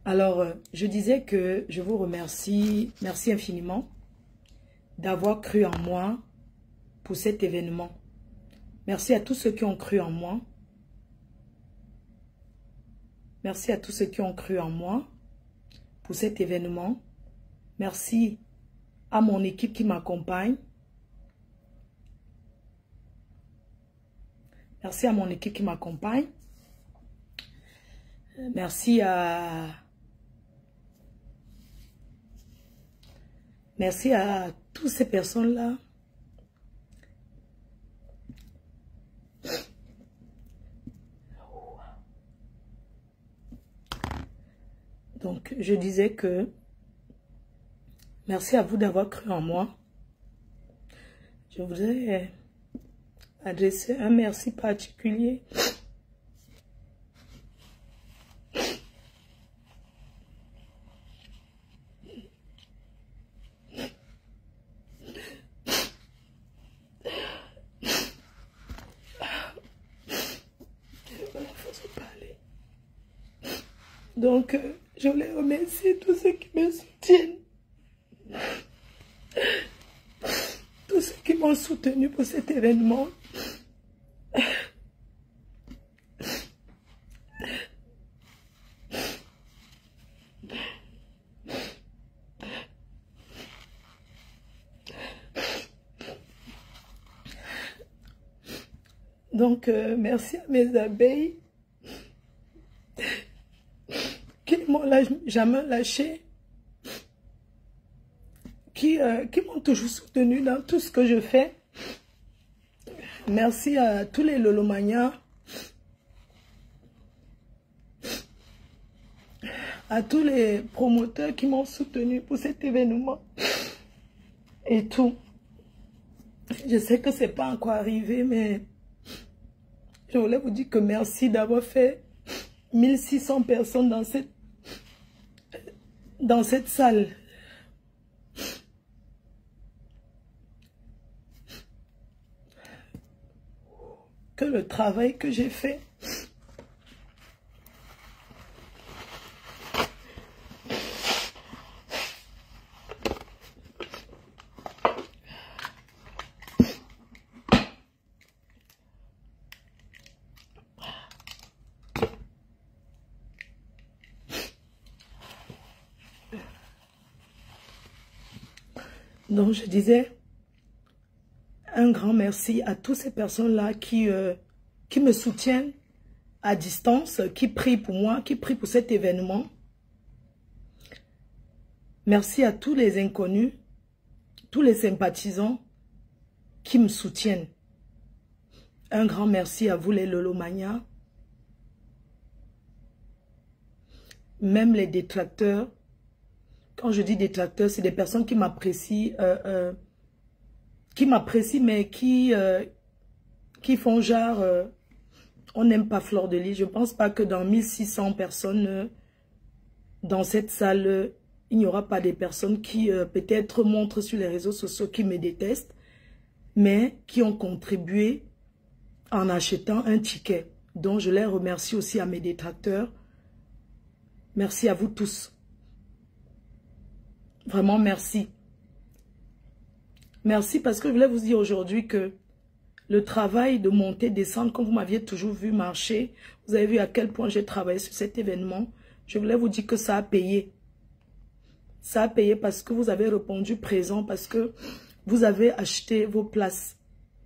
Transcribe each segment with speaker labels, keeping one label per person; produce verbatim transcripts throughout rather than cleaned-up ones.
Speaker 1: Alors, euh, je disais que je vous remercie, merci infiniment d'avoir cru en moi pour cet événement. Merci à tous ceux qui ont cru en moi. Merci à tous ceux qui ont cru en moi pour cet événement. Merci à mon équipe qui m'accompagne. Merci à mon équipe qui m'accompagne. Merci à... Merci à toutes ces personnes-là. Donc, je disais que merci à vous d'avoir cru en moi. Je voudrais adresser un merci particulier Donc, euh, je voulais remercier tous ceux qui me soutiennent. Tous ceux qui m'ont soutenu pour cet événement. Donc, euh, merci à mes abeilles qui ne m'ont jamais lâché, qui, euh, qui m'ont toujours soutenu dans tout ce que je fais. Merci à tous les Lolomaniens, à tous les promoteurs qui m'ont soutenu pour cet événement et tout. Je sais que c'est pas encore arrivé, mais je voulais vous dire que merci d'avoir fait mille six cents personnes dans cette, dans cette salle. Que le travail que j'ai fait Donc, je disais un grand merci à toutes ces personnes-là qui, euh, qui me soutiennent à distance, qui prient pour moi, qui prient pour cet événement. Merci à tous les inconnus, tous les sympathisants qui me soutiennent. Un grand merci à vous les Lolomaniens, même les détracteurs. Quand je dis détracteurs, c'est des personnes qui m'apprécient, euh, euh, qui m'apprécient, mais qui, euh, qui font genre, euh, on n'aime pas Fleur de Lys. Je ne pense pas que dans mille six cents personnes, euh, dans cette salle, euh, il n'y aura pas des personnes qui euh, peut-être montrent sur les réseaux sociaux qui me détestent, mais qui ont contribué en achetant un ticket. Donc je les remercie aussi à mes détracteurs. Merci à vous tous. Vraiment, merci. Merci parce que je voulais vous dire aujourd'hui que le travail de monter, descendre, comme vous m'aviez toujours vu marcher, vous avez vu à quel point j'ai travaillé sur cet événement. Je voulais vous dire que ça a payé. Ça a payé parce que vous avez répondu présent, parce que vous avez acheté vos places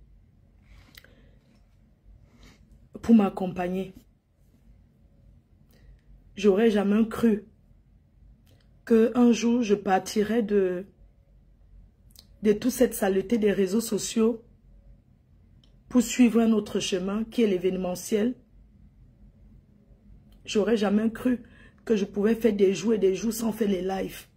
Speaker 1: pour m'accompagner. J'aurais jamais cru qu'un jour, je partirais de, de toute cette saleté des réseaux sociaux pour suivre un autre chemin qui est l'événementiel. J'aurais jamais cru que je pouvais faire des jours et des jours sans faire les lives.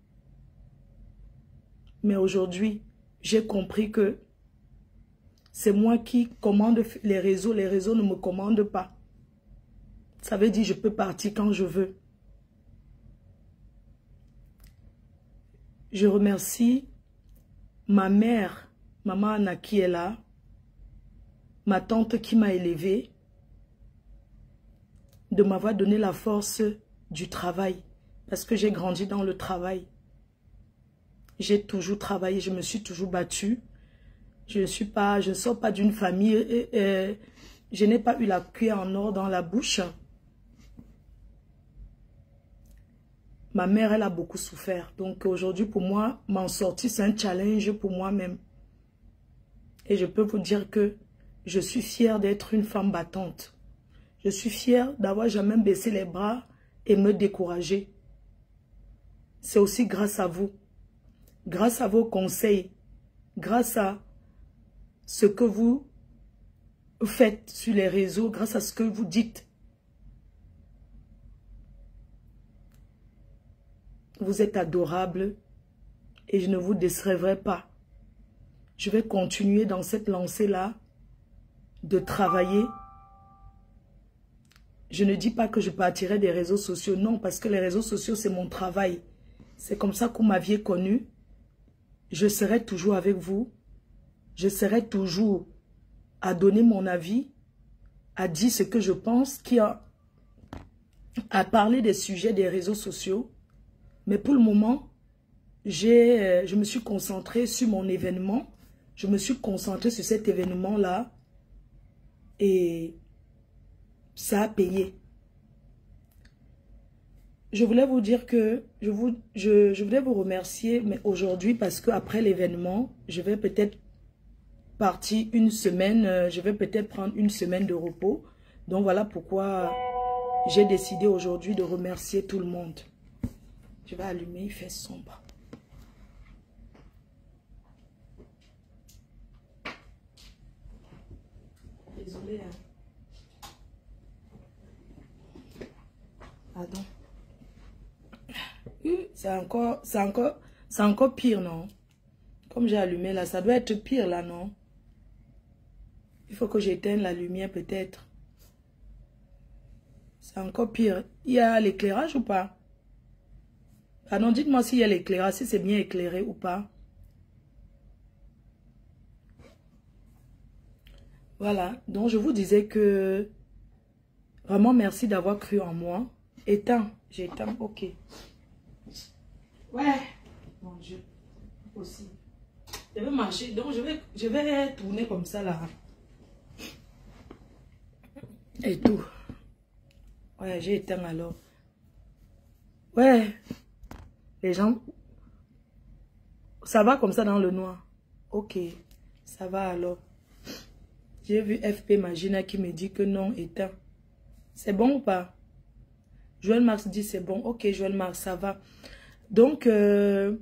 Speaker 1: Mais aujourd'hui, j'ai compris que c'est moi qui commande les réseaux. Les réseaux ne me commandent pas. Ça veut dire que je peux partir quand je veux. Je remercie ma mère, maman Anna qui est là, ma tante qui m'a élevée, de m'avoir donné la force du travail. Parce que j'ai grandi dans le travail. J'ai toujours travaillé, je me suis toujours battue. Je ne suis pas, je ne sors pas d'une famille, et, et, je n'ai pas eu la cuillère en or dans la bouche. Ma mère, elle a beaucoup souffert. Donc aujourd'hui, pour moi, m'en sortir, c'est un challenge pour moi-même. Et je peux vous dire que je suis fière d'être une femme battante. Je suis fière d'avoir jamais baissé les bras et me décourager. C'est aussi grâce à vous. Grâce à vos conseils. Grâce à ce que vous faites sur les réseaux. Grâce à ce que vous dites. Vous êtes adorable. Et je ne vous décevrai pas. Je vais continuer dans cette lancée-là de travailler. Je ne dis pas que je partirai des réseaux sociaux. Non, parce que les réseaux sociaux, c'est mon travail. C'est comme ça que vous m'aviez connu. Je serai toujours avec vous. Je serai toujours à donner mon avis, à dire ce que je pense, qui a, à parler des sujets des réseaux sociaux. Mais pour le moment, j'ai, je me suis concentrée sur mon événement. Je me suis concentrée sur cet événement-là. Et ça a payé. Je voulais vous dire que je, vous, je, je voulais vous remercier mais aujourd'hui parce qu'après l'événement, je vais peut-être partir une semaine, euh, je vais peut-être prendre une semaine de repos. Donc voilà pourquoi j'ai décidé aujourd'hui de remercier tout le monde. Je vais allumer, il fait sombre. Désolée. Hein. Pardon. C'est encore, c'est encore, c'est encore pire, non? Comme j'ai allumé là, ça doit être pire là, non? Il faut que j'éteigne la lumière peut-être. C'est encore pire. Il y a l'éclairage ou pas? Ah non, dites-moi s'il y a l'éclairage, si c'est bien éclairé ou pas. Voilà, donc je vous disais que vraiment merci d'avoir cru en moi. Éteins, j'éteins, ok. Ouais, mon Dieu, possible. Je vais marcher, donc je vais, je vais tourner comme ça là. Et tout. Ouais, j'ai éteint alors. Ouais, les gens, ça va comme ça dans le noir. Ok, ça va alors. J'ai vu F P Magina qui me dit que non, éteint. C'est bon ou pas? Joël Marx dit c'est bon. Ok, Joël Marx, ça va. Donc, euh,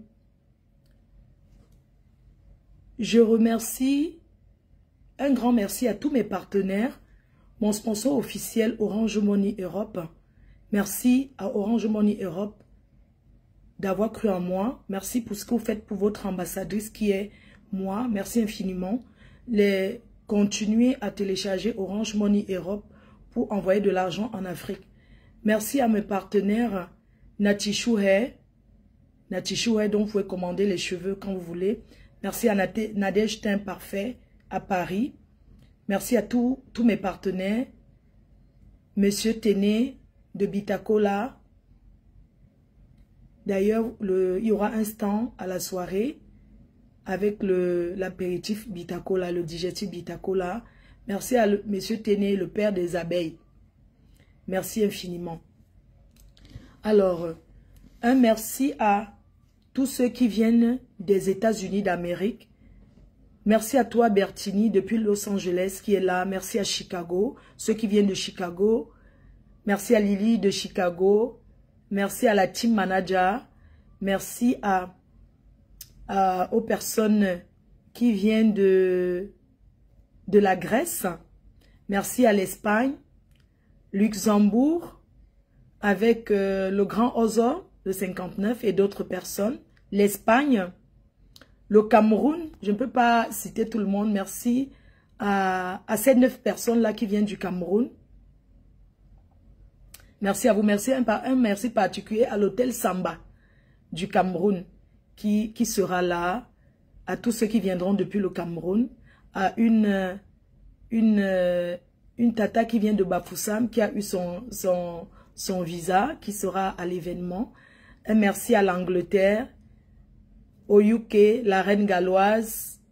Speaker 1: je remercie, un grand merci à tous mes partenaires, mon sponsor officiel Orange Money Europe. Merci à Orange Money Europe d'avoir cru en moi. Merci pour ce que vous faites pour votre ambassadrice qui est moi. Merci infiniment. Les, continuez à télécharger Orange Money Europe pour envoyer de l'argent en Afrique. Merci à mes partenaires Natishu Hair. Natishu Hair, donc vous pouvez commander les cheveux quand vous voulez. Merci à Nadège Teint Parfait à Paris. Merci à tous tous mes partenaires. Monsieur Téné de Bitacola. D'ailleurs, il y aura un stand à la soirée avec l'apéritif Bitacola, le digestif Bitacola. Merci à le, Monsieur Téné, le père des abeilles. Merci infiniment. Alors, un merci à tous ceux qui viennent des États-Unis d'Amérique. Merci à toi, Bertini, depuis Los Angeles, qui est là. Merci à Chicago, ceux qui viennent de Chicago. Merci à Lily de Chicago. Merci à la team manager. Merci à, à, aux personnes qui viennent de, de la Grèce. Merci à l'Espagne, Luxembourg, avec euh, le grand Ozo de cinquante-neuf et d'autres personnes. L'Espagne, le Cameroun, je ne peux pas citer tout le monde. Merci à, à ces neuf personnes-là qui viennent du Cameroun. Merci à vous. Merci un, un merci particulier à l'hôtel Samba du Cameroun qui, qui sera là. À tous ceux qui viendront depuis le Cameroun. À une, une, une tata qui vient de Bafoussam qui a eu son, son, son visa qui sera à l'événement. Un merci à l'Angleterre, au U K, la reine galloise,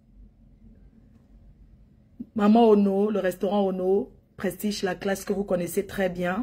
Speaker 1: Maman Ono, le restaurant Ono, Prestige, la classe que vous connaissez très bien.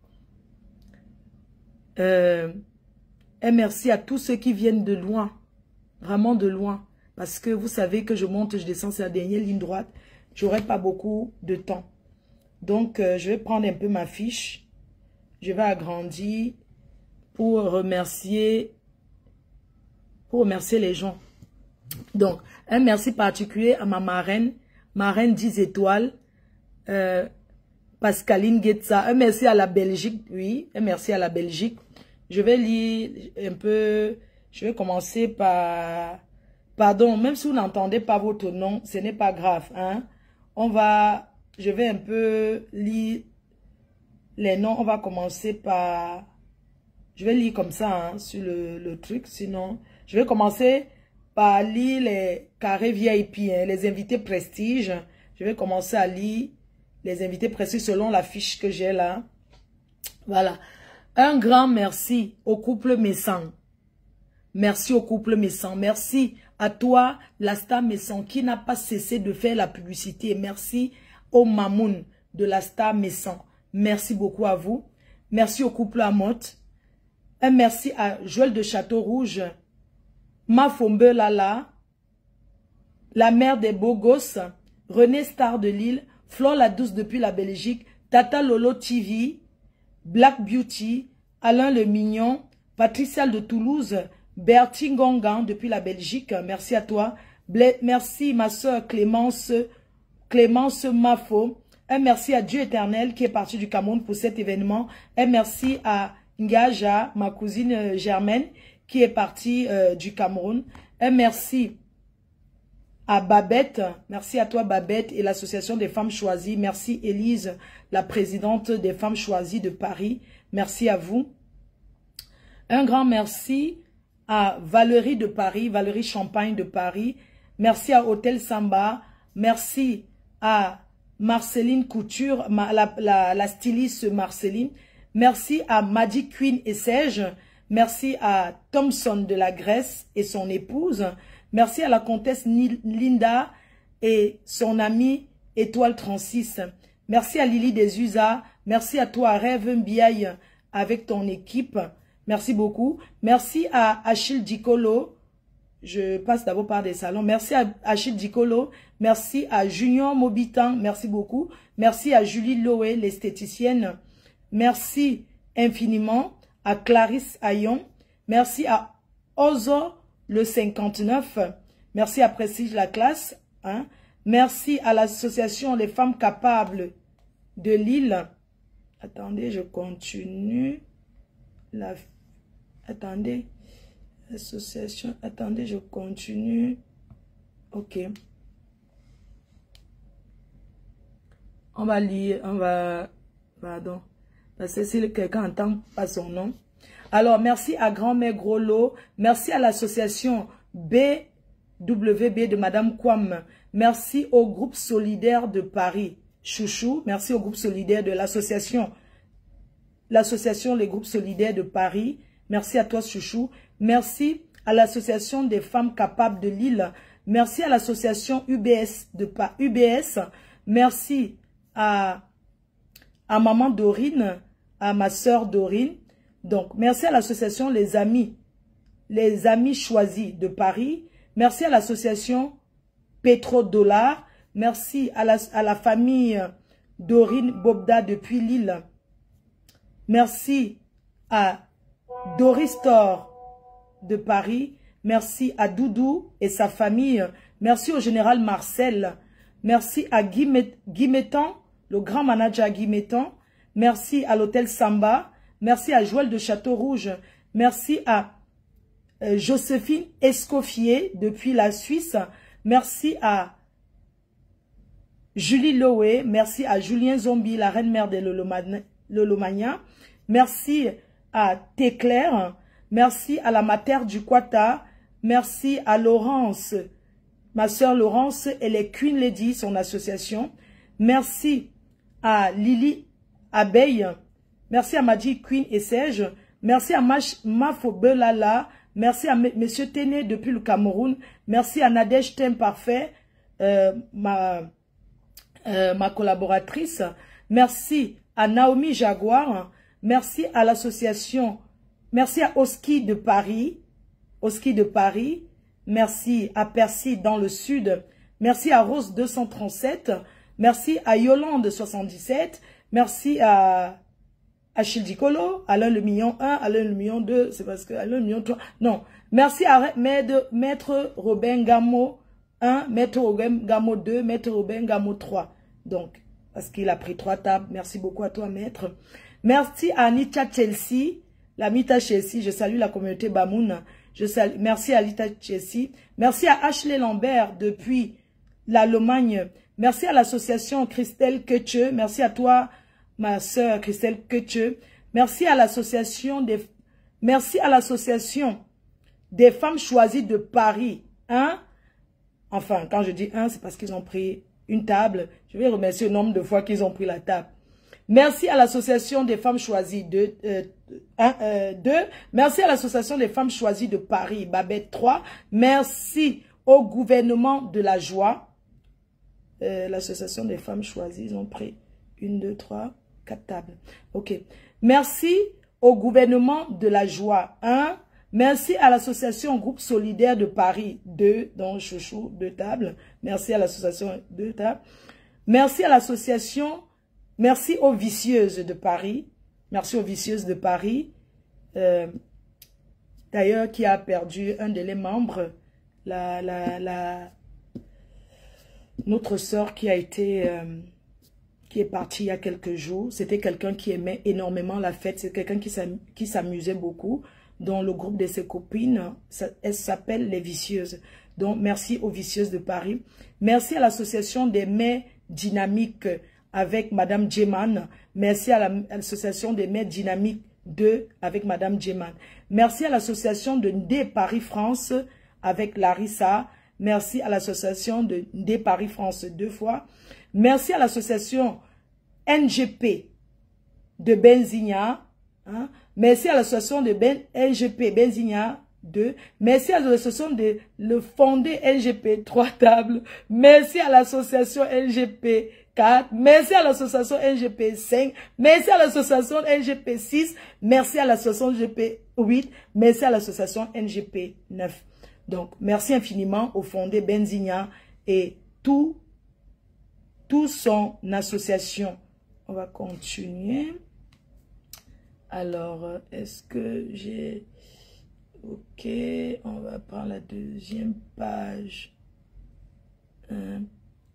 Speaker 1: Euh, un merci à tous ceux qui viennent de loin, vraiment de loin. Parce que vous savez que je monte, je descends, c'est la dernière ligne droite. J'aurai pas beaucoup de temps. Donc, euh, je vais prendre un peu ma fiche. Je vais agrandir pour remercier, pour remercier les gens. Donc, un merci particulier à ma marraine, marraine dix étoiles, euh, Pascaline Guetza. Un merci à la Belgique, oui, un merci à la Belgique. Je vais lire un peu, je vais commencer par... Pardon, même si vous n'entendez pas votre nom, ce n'est pas grave, hein. On va, je vais un peu lire les noms. On va commencer par, je vais lire comme ça, hein, sur le, le truc, sinon, je vais commencer par lire les carrés V I P, hein, les invités prestige. Je vais commencer à lire les invités prestige selon la fiche que j'ai là. Voilà. Un grand merci au couple Messan. Merci au couple Messan. Merci à toi, la star Messan, qui n'a pas cessé de faire la publicité. Merci au Mamoun de la star Messan. Merci beaucoup à vous. Merci au couple Amotte. Un merci à Joël de Château-Rouge, Mafombe Lala, la mère des beaux gosses, René Star de Lille, Flore la douce depuis la Belgique, Tata Lolo T V, Black Beauty, Alain le Mignon, Patricia de Toulouse, Bertie Ngongan depuis la Belgique, merci à toi. Bla merci ma soeur Clémence, Clémence Mafo. Un merci à Dieu éternel qui est parti du Cameroun pour cet événement. Un merci à Ngaja, ma cousine Germaine, qui est partie euh, du Cameroun. Un merci à Babette. Merci à toi Babette et l'association des femmes choisies. Merci Élise, la présidente des femmes choisies de Paris. Merci à vous. Un grand merci à Valérie de Paris, Valérie Champagne de Paris. Merci à Hôtel Samba. Merci à Marceline Couture, la, la, la styliste Marceline. Merci à Madi Queen et Serge. Merci à Thompson de la Grèce et son épouse. Merci à la comtesse Linda et son amie Étoile trente-six. Merci à Lily des U S A. Merci à toi Rêve Mbiaye avec ton équipe. Merci beaucoup. Merci à Achille Dicolo. Je passe d'abord par des salons. Merci à Achille Dicolo. Merci à Junior Mobitan. Merci beaucoup. Merci à Julie Loé, l'esthéticienne. Merci infiniment à Clarisse Ayon. Merci à Ozo le cinquante-neuf. Merci à Prestige la classe. Hein. Merci à l'association Les Femmes Capables de Lille. Attendez, je continue. La... Attendez. Association. Attendez, je continue. Ok. On va lire. On va... Pardon. Parce que si quelqu'un entend pas son nom. Alors, merci à Grand-Mère Groslo. Merci à l'association B W B de Madame Kwam. Merci au groupe solidaire de Paris. Chouchou. Merci au groupe solidaire de l'association. L'association Les Groupes Solidaires de Paris. Merci à toi, Chouchou. Merci à l'association des femmes capables de Lille. Merci à l'association U B S de pa U B S. Merci à, à maman Dorine, à ma soeur Dorine. Donc, merci à l'association Les Amis, les Amis Choisis de Paris. Merci à l'association Pétrodollar. Merci à la, à la famille Dorine Bobda depuis Lille. Merci à Doris Thor de Paris. Merci à Doudou et sa famille. Merci au général Marcel. Merci à Guy, Guy Mettan, le grand manager Guy Mettan. Merci à l'hôtel Samba. Merci à Joël de Château-Rouge. Merci à euh, Joséphine Escoffier depuis la Suisse. Merci à Julie Loé. Merci à Julien Zombie, la reine mère de Lolomania. Merci à Téclair. Merci à la mater du Quata. Merci à Laurence, ma soeur Laurence, elle est Queen Lady, son association. Merci à Lily Abeille. Merci à Madi Queen et Serge. Merci à Mafobelala. Merci à M. Téné depuis le Cameroun. Merci à Nadège Thème Parfait, euh, ma, euh, ma collaboratrice. Merci à Naomi Jaguar. Merci à l'association. Merci à Oski de Paris. Oski de Paris. Merci à Percy dans le sud. Merci à Rose deux cent trente-sept. Merci à Yolande soixante-dix-sept. Merci à Achille Dicolo, Alain le million un, Alain le million deux, c'est parce que Alain le million trois. Non. Merci à Maître Robin Gamo un, Maître Robin Gamo deux, Maître Robin Gamo trois. Donc, parce qu'il a pris trois tables. Merci beaucoup à toi, Maître. Merci à Anita Chelsea, la Mita Chelsea. Je salue la communauté Bamoun. Je salue. Merci à Anita Chelsea. Merci à Ashley Lambert depuis l'Allemagne. Merci à l'association Christelle Ketche. Merci à toi, ma sœur Christelle Ketche. Merci à l'association des, merci à l'association des femmes choisies de Paris. Hein? Enfin, quand je dis un, c'est parce qu'ils ont pris une table. Je vais remercier le nombre de fois qu'ils ont pris la table. Merci à l'association des femmes choisies de euh, un, euh, deux. Merci à l'association des femmes choisies de Paris, Babette trois. Merci au gouvernement de la joie. Euh, l'association des femmes choisies, ils ont pris une, deux, trois, quatre tables. Ok. Merci au gouvernement de la joie. Un. Merci à l'association Groupe Solidaire de Paris. Deux, dont Chouchou, deux tables. Merci à l'association, deux tables. Merci à l'association, merci aux Vicieuses de Paris. Merci aux Vicieuses de Paris. Euh, D'ailleurs, qui a perdu un de les membres, la, la, la, notre sœur qui a été, euh, qui est partie il y a quelques jours. C'était quelqu'un qui aimait énormément la fête. C'est quelqu'un qui s'amusait beaucoup. Dans le groupe de ses copines, ça, elle s'appelle Les Vicieuses. Donc, merci aux Vicieuses de Paris. Merci à l'association des mères dynamiques avec Madame Djeman. Merci à l'association des mères dynamiques deux avec Madame Djeman. Merci à l'association de Ndé Paris France avec Larissa. Merci à l'association de Ndé Paris France deux fois. Merci à l'association N G P de Benzigna. Hein? Merci à l'association de ben, N G P Benzigna deux. Merci à l'association de le fondé N G P trois tables. Merci à l'association N G P quatre. Merci à l'association N G P cinq. Merci à l'association N G P six. Merci à l'association N G P huit. Merci à l'association N G P neuf. Donc, merci infiniment au fondé Benzigna et tout, tout son association. On va continuer. Alors, est-ce que j'ai... Ok, on va prendre la deuxième page. Un.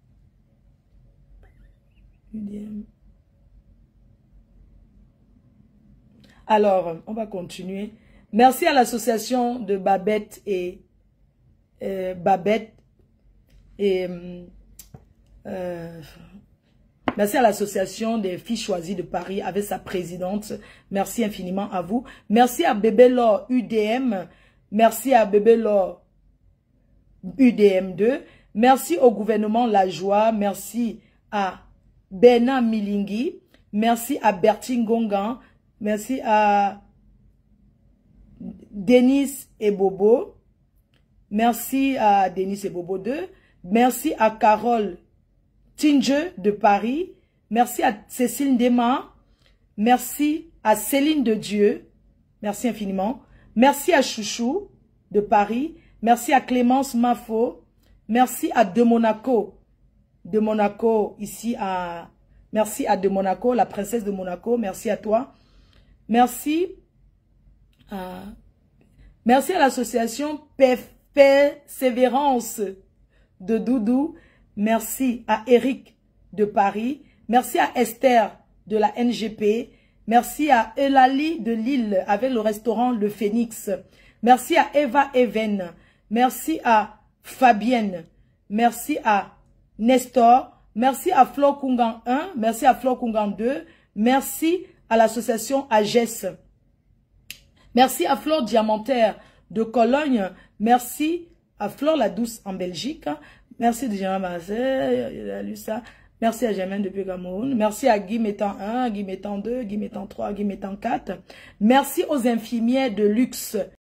Speaker 1: Alors, on va continuer. Merci à l'association de Babette et... Euh, Babette et... Euh, Merci à l'association des filles choisies de Paris avec sa présidente. Merci infiniment à vous. Merci à Bébé Laure U D M. Merci à Bébé Laure U D M deux. Merci au gouvernement La Joie. Merci à Bernard Milingui. Merci à Bertine Gongan. Merci à Denis et Bobo. Merci à Denis et Bobo deux. Merci à Carole Tinge de Paris. Merci à Cécile Ndema. Merci à Céline de Dieu. Merci infiniment. Merci à Chouchou de Paris. Merci à Clémence Mafo. Merci à De Monaco. De Monaco ici à... Merci à De Monaco, la princesse de Monaco. Merci à toi. Merci à... Merci à l'association Persévérance de Doudou. Merci à Eric de Paris. Merci à Esther de la N G P. Merci à Eulalie de Lille avec le restaurant Le Phénix. Merci à Eva Even. Merci à Fabienne. Merci à Nestor. Merci à Flore Kungan un. Merci à Flore Kungan deux. Merci à l'association Agès. Merci à Flore Diamantaire de Cologne. Merci à Flore la Douce en Belgique. Merci de Jean Mazet, il a lu ça. Merci à Germaine depuis Cameroun. Merci à Guy Mettant un, Guy Mettant deux, Guy Mettant trois, Guy Mettant quatre. Merci aux infirmières de luxe